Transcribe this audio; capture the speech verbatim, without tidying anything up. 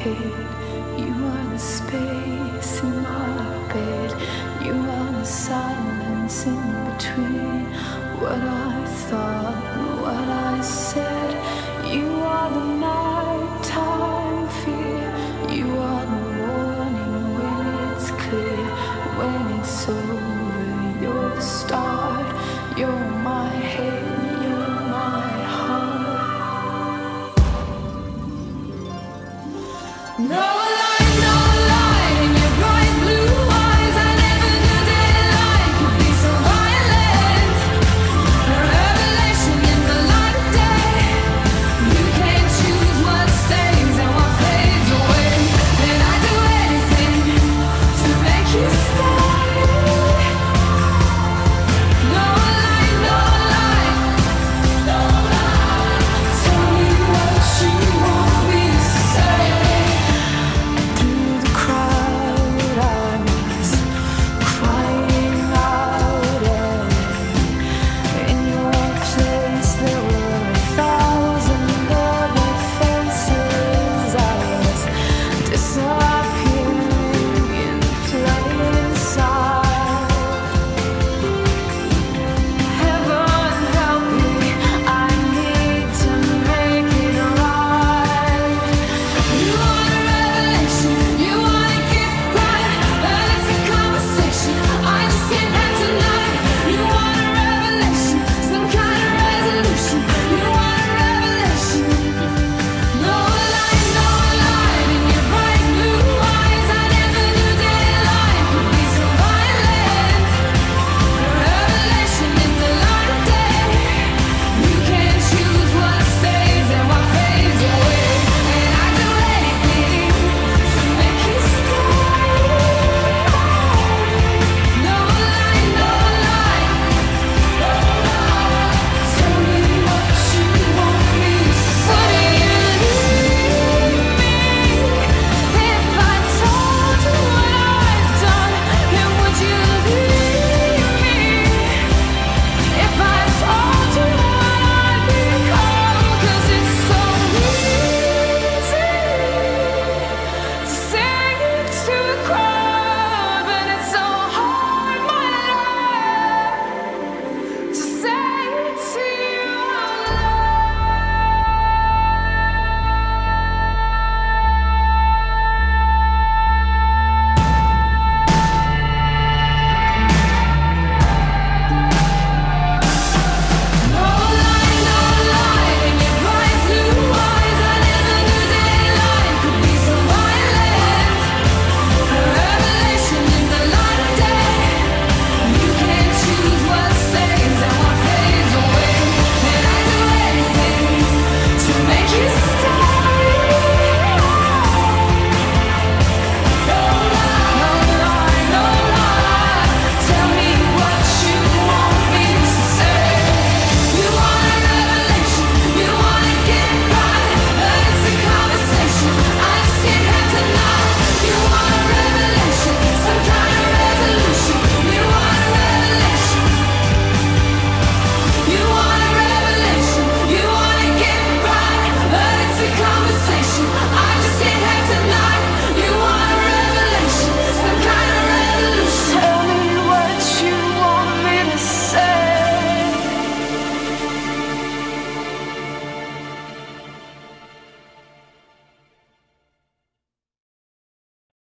head. You are the space in my bed. You are the silence in between what I thought and what I said. You are the nighttime fear. You are the warning when it's clear. When it's over, you're the start. You're my head, you're my heart. No!